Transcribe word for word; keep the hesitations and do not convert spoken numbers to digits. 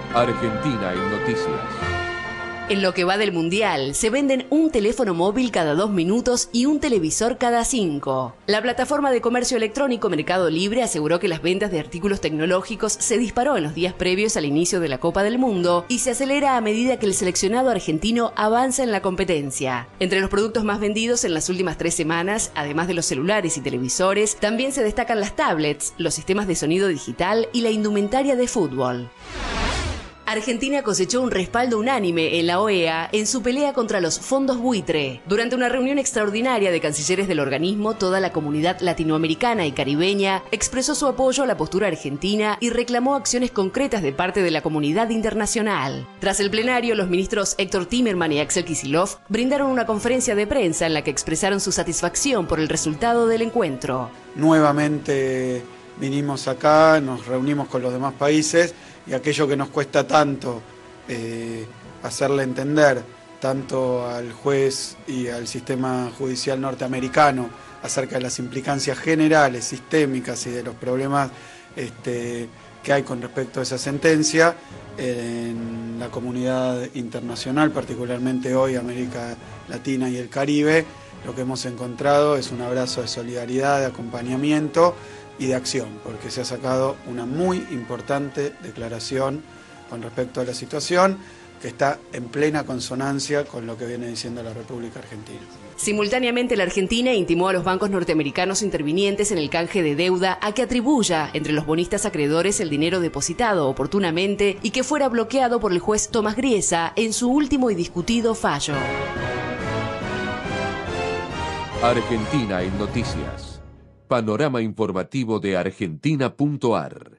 Argentina en Noticias. En lo que va del Mundial, se venden un teléfono móvil cada dos minutos y un televisor cada cinco. La plataforma de comercio electrónico Mercado Libre aseguró que las ventas de artículos tecnológicos se disparó en los días previos al inicio de la Copa del Mundo y se acelera a medida que el seleccionado argentino avanza en la competencia. Entre los productos más vendidos en las últimas tres semanas, además de los celulares y televisores, también se destacan las tablets, los sistemas de sonido digital y la indumentaria de fútbol. Argentina cosechó un respaldo unánime en la O E A en su pelea contra los fondos buitre. Durante una reunión extraordinaria de cancilleres del organismo, toda la comunidad latinoamericana y caribeña expresó su apoyo a la postura argentina y reclamó acciones concretas de parte de la comunidad internacional. Tras el plenario, los ministros Héctor Timerman y Axel Kicillof brindaron una conferencia de prensa en la que expresaron su satisfacción por el resultado del encuentro. Nuevamente vinimos acá, nos reunimos con los demás países y aquello que nos cuesta tanto eh, hacerle entender tanto al juez y al sistema judicial norteamericano acerca de las implicancias generales, sistémicas y de los problemas este, que hay con respecto a esa sentencia en la comunidad internacional, particularmente hoy América Latina y el Caribe, lo que hemos encontrado es un abrazo de solidaridad, de acompañamiento y de acción, porque se ha sacado una muy importante declaración con respecto a la situación que está en plena consonancia con lo que viene diciendo la República Argentina. Simultáneamente, la Argentina intimó a los bancos norteamericanos intervinientes en el canje de deuda a que atribuya entre los bonistas acreedores el dinero depositado oportunamente y que fuera bloqueado por el juez Tomás Griesa en su último y discutido fallo. Argentina en Noticias. Panorama informativo de Argentina punto ar.